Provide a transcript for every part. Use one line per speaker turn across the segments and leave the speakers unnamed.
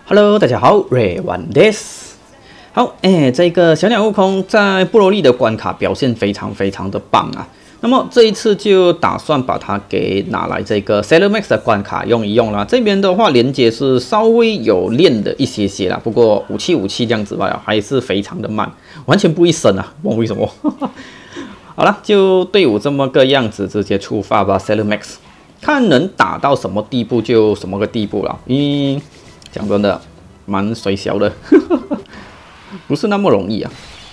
Hello， 大家好，瑞万です。好，这个小鸟悟空在布罗利的关卡表现非常的棒啊。那么这一次就打算把它给拿来这个 Sailor Max 的关卡用一用啦。这边的话连接是稍微有练的一些啦，不过57这样子吧，还是非常的慢，完全不会升啊，问为什么？好了，就队伍这么个样子，直接出发吧 ，Sailor Max， 看能打到什么地步就什么个地步了。讲真的，蛮水小的，不是那么容易啊。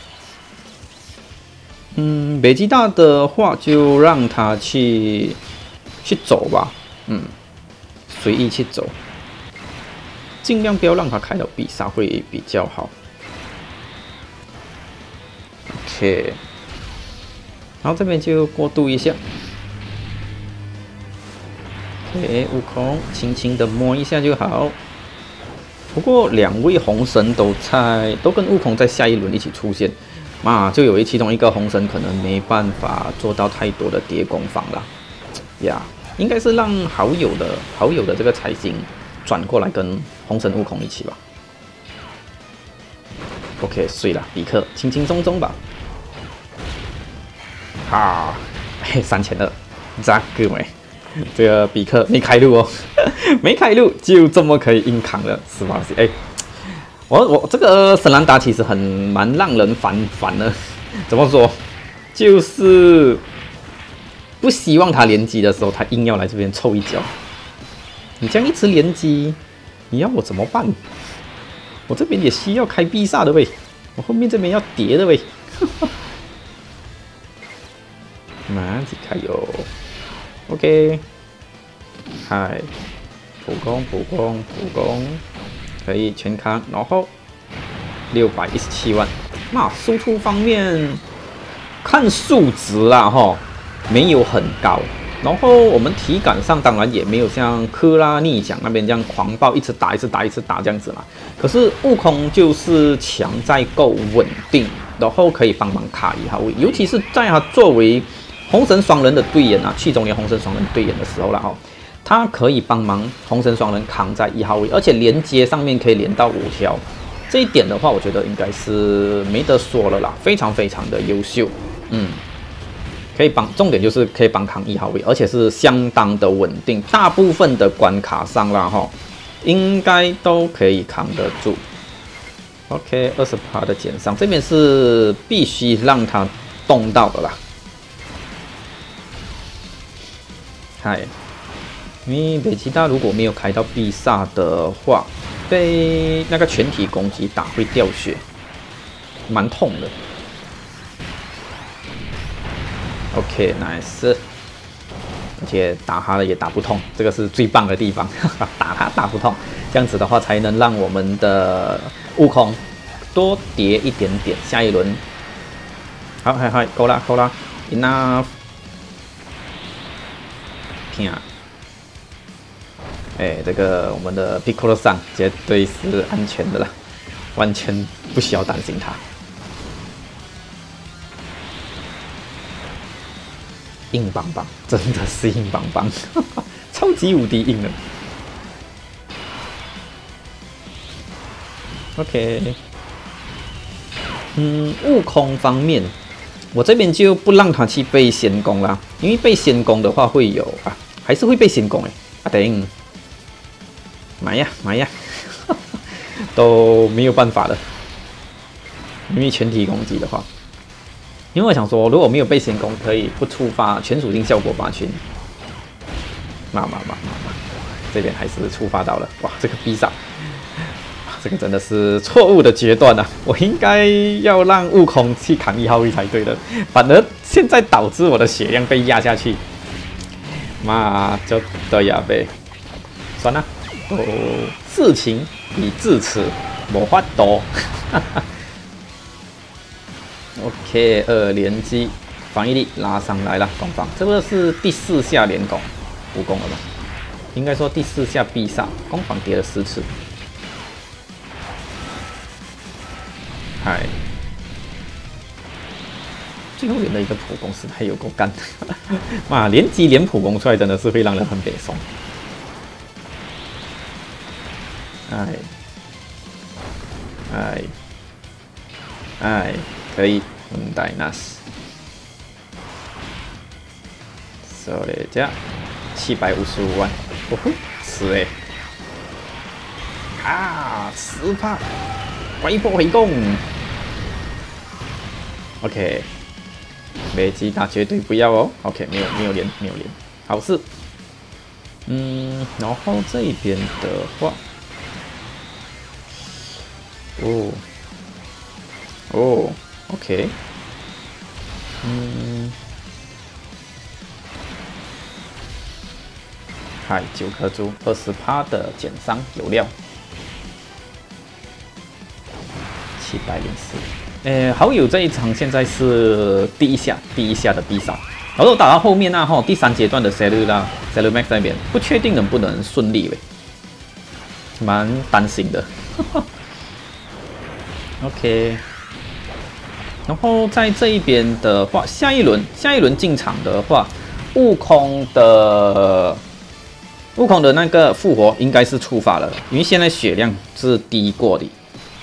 北极大的话就让他去走吧，随意去走，尽量不要让他开到必杀会比较好。OK， 然后这边就过渡一下。OK， 悟空轻轻的摸一下就好。不过两位红神都跟悟空在下一轮一起出现。就其中一个红神可能没办法做到太多的叠攻防了呀，应该是让好友的这个彩星转过来跟红神悟空一起吧。OK， 碎了，比克轻轻松松吧。3200，咋个没？这个比克没开路哦，没开路就这么可以硬扛了，48C。我这个神兰达其实蛮让人烦的，怎么说？就是不希望他连击的时候，他硬要来这边凑一脚。你这样一直连击，你要我怎么办？我这边也需要开必杀的喂，我后面这边要叠的喂。马吉开有 ，OK， 嗨，普攻。可以全扛，然后617万。输出方面看数值啦哈，没有很高。然后我们体感上当然也没有像科拉逆奖那边这样狂暴，一直打这样子嘛。可是悟空就是强在够稳定，然后可以帮忙卡1号位，尤其是在他作为红神双人的队员啊，去中年红神双人队员的时候啦哈。他可以帮忙红神双人扛在1号位，而且连接上面可以连到5条，这一点的话，我觉得应该是没得说了啦，非常的优秀。可以重点就是可以帮扛1号位，而且是相当的稳定，大部分的关卡上啦哈，应该都可以扛得住。OK， 20% 的减伤，这边是必须让他动到的啦。嗨。因为北极大如果没有开到必杀的话，被那个全体攻击打会掉血，蛮痛的。OK，nice， 而且打他了也打不痛，这个是最棒的地方，打他打不痛，这样子的话才能让我们的悟空多叠一点点，下一轮。好，够了 ，enough， 听啊。这个我们的 Piccolo 上绝对是安全的啦，完全不需要担心他。硬邦邦，真的是硬邦邦，超级无敌硬的。OK， 悟空方面，我这边就不让他去被先攻啦，因为被先攻的话会有还是会被先攻等。买呀，都没有办法了。因为全体攻击的话，因为我想说，如果没有被先攻，可以不触发全属性效果8群。这边还是触发到了，哇，这个必杀，这个真的是错误的决断啊！我应该要让悟空去扛1号位才对的，反而现在导致我的血量被压下去，就对呀呗，算了。事情已至此，没法度。OK， 2连击，防御力拉上来了，攻防，这个是第4下连攻，复攻了吧？应该说第4下必杀，攻防叠了4次。最后连的一个普攻实在有够干，连击连普攻出来真的是会让人很北宋。 哎，可以，问题なし。それじゃ755万，哦吼，是诶。啊，10%，微波回攻。OK， 美吉他绝对不要哦。OK， 没有连，好事。然后这一边的话，OK，嗨，9颗珠，20%的减伤有料，704。好友这一场现在是第一下的必杀，然后打到后面那第3阶段的 Cellumax 那边，不确定能不能顺利嘞，蛮担心的。OK， 然后在这一边的话，下一轮进场的话，悟空的那个复活应该是触发了，因为现在血量是低过的。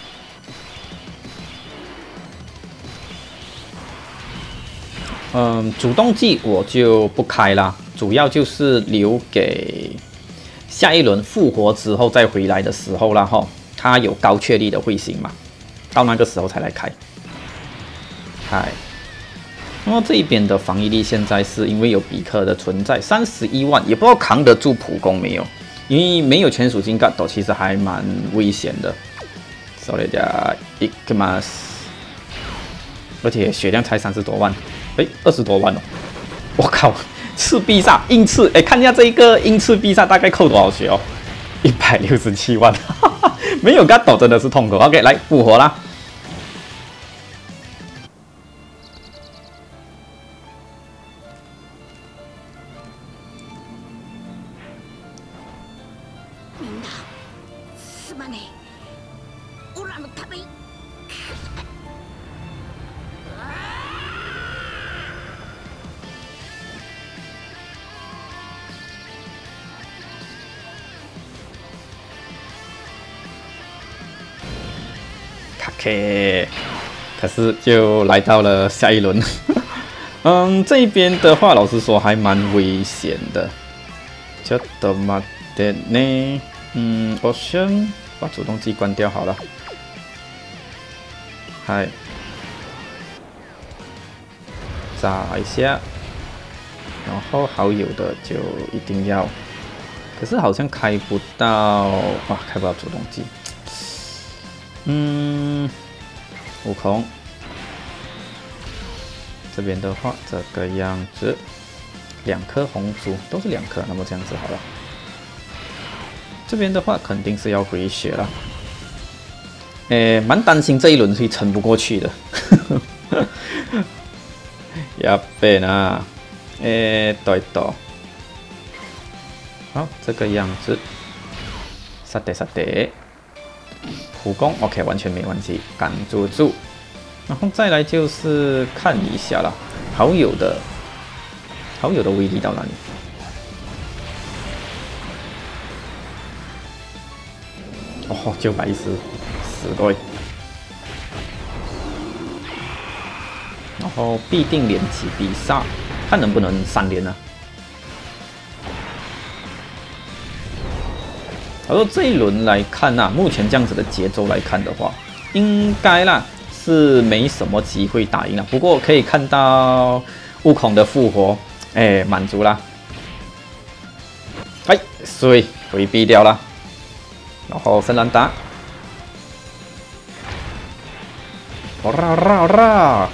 主动技我就不开啦，主要就是留给下一轮复活之后再回来的时候啦哈，它有高确率的彗星嘛，到那个时候才来开。嗨，那么这一边的防御力现在是因为有比克的存在，31万也不知道扛得住普攻没有，因为没有全属性 God 其实还蛮危险的。それじゃ行きます，而且血量才30多万。20多万哦！我靠，刺必杀硬刺，看一下这一个硬刺必杀大概扣多少血哦？167万，没有 God 真的是痛苦。OK， 来复活啦！OK， 可是就来到了下一轮。这一边的话，老实说还蛮危险的。ちょっと待ってね。我先把主动技关掉好了。嗨，炸一下，然后好友的就一定要。可是好像开不到，哇，开不到主动技。悟空这边的话，这个样子，2颗红珠都是2颗，那么这样子好了。这边的话肯定是要回血了，蛮担心这一轮会撑不过去的。やべえな，对，好，这个样子，さて。普攻 OK， 完全没关系，赶住。然后再来就是看一下啦，好友的威力到哪里？哦，910，死对。然后必定连起必杀，看能不能3连呢？而这一轮来看啊，目前这样子的节奏来看的话，应该啦是没什么机会打赢了。不过可以看到悟空的复活，满足啦。所以回避掉了。然后圣兰达，啦！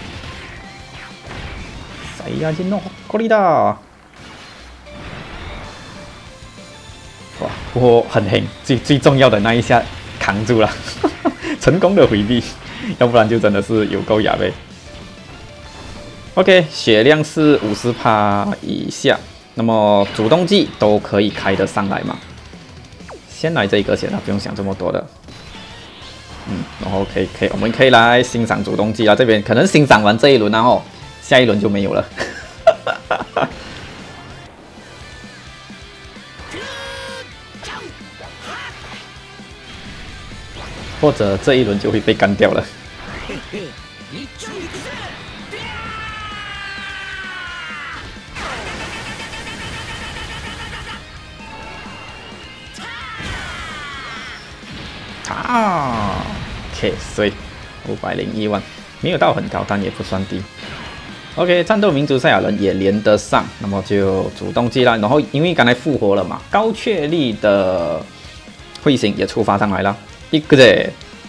サイヤ人の誇りだ。哇，不过很狠，最重要的那一下扛住了，成功的回避，要不然就真的是有够哑呗。OK， 血量是50%以下，那么主动技都可以开得上来嘛。先来这一个先了，不用想这么多的。然后可以，我们可以来欣赏主动技啊，这边可能欣赏完这一轮，然后下一轮就没有了。 或者这一轮就会被干掉了。啊 ，OK， 所以501万没有到很高，但也不算低。OK， 战斗民族赛亚人也连得上，那么就主动击了。然后因为刚才复活了嘛，高确率的彗星也触发上来了，一个啫。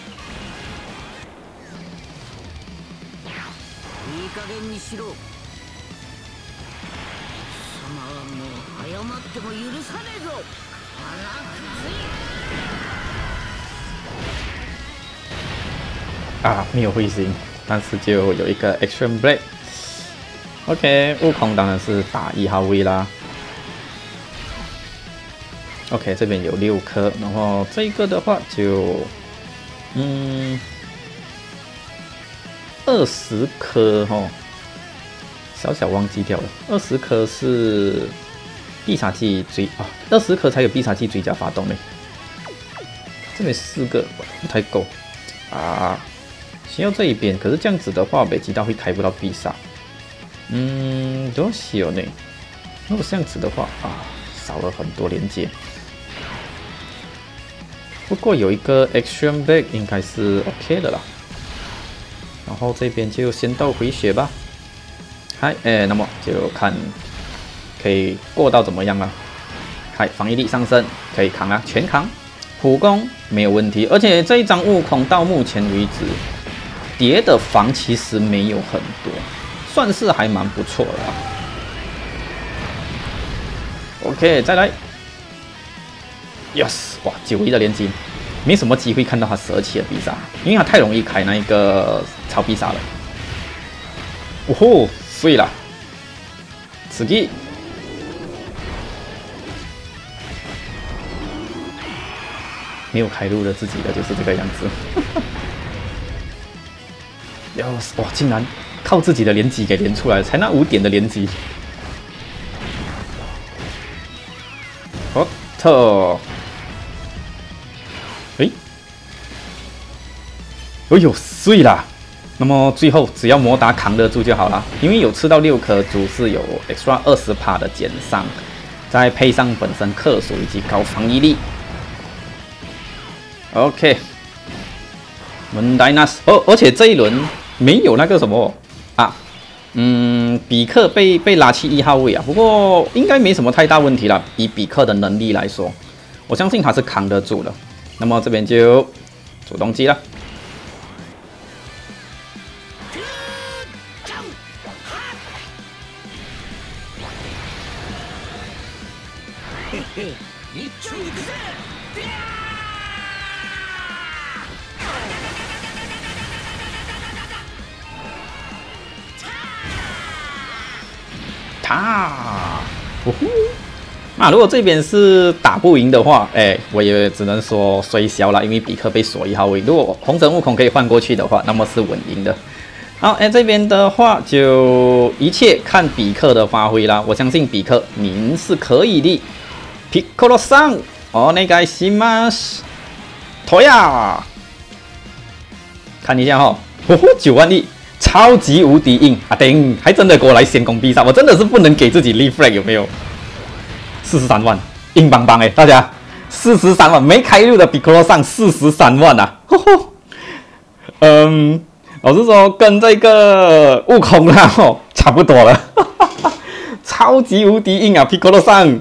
啊，没有彗星，但是就有一个 Extreme Blade。OK， 悟空当然是打1号位啦。OK， 这边有6颗，然后这个的话就20颗哦，小小忘记掉了，20颗是必杀技20颗才有必杀技追加发动嘞。这边4个不太够啊，先要这一边，可是这样子的话，北极道会开不到必杀。どうしよう呢？如果这样子的话啊，少了很多连接。不过有一个 Extreme Blade 应该是 OK 的啦。然后这边就先到回血吧。嗨，那么就看可以过到怎么样了。嗨，防御力上升，可以扛啊，全扛。普攻没有问题，而且这一张悟空到目前为止叠的防其实没有很多。算是还蛮不错的啦。OK， 再来 ，Yes， 哇，91的连击，没什么机会看到他舍弃了必杀，因为他太容易开那一个超必杀了。哦吼，碎了，刺激，没有开路的自己的就是这个样子。Yes， 哇，竟然靠自己的连击给连出来了，才那5点的连击。哦，特，哎呦，碎啦！那么最后只要摩达扛得住就好了，因为有吃到6颗珠是有 extra 20% 的减伤，再配上本身克数以及高防御力。OK， 文莱纳斯而且这一轮没有那个什么啊，比克被拉去1号位啊，不过应该没什么太大问题啦。以比克的能力来说，我相信他是扛得住的。那么这边就主动击了。如果这边是打不赢的话，我也只能说虽小了，因为比克被锁1号位。如果红神悟空可以换过去的话，那么是稳赢的。好，这边的话就一切看比克的发挥啦。我相信比克您是可以的。ピッコロさん、お願いします。头呀，看一下哈，9万亿。超级无敌硬啊！顶，还真的给我来先攻必杀，我真的是不能给自己立 flag 有没有？43万，硬邦邦大家43万没开路的比克罗上43万啊！老实说跟这个悟空啦差不多了，超级无敌硬啊！皮克罗上，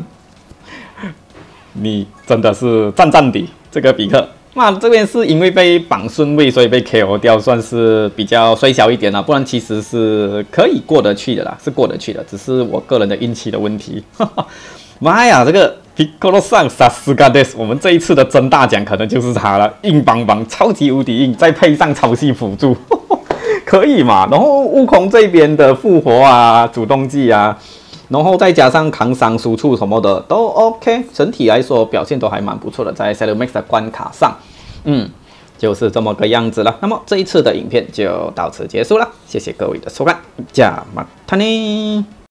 你真的是赞的这个比克。那这边是因为被绑顺位，所以被 KO 掉，算是比较衰小一点啦。不然其实是可以过得去的啦，是过得去的，只是我个人的运气的问题。妈呀，这个 Piccolo 上Sasuga 我们这一次的真大奖可能就是他了，硬邦邦，超级无敌硬，再配上超系辅助，可以嘛？然后悟空这边的复活啊，主动技啊。然后再加上扛伤输出什么的都 OK， 整体来说表现都还蛮不错的，在 Sailor Max 的关卡上，就是这么个样子了。那么这一次的影片就到此结束了，谢谢各位的收看，加马塔尼。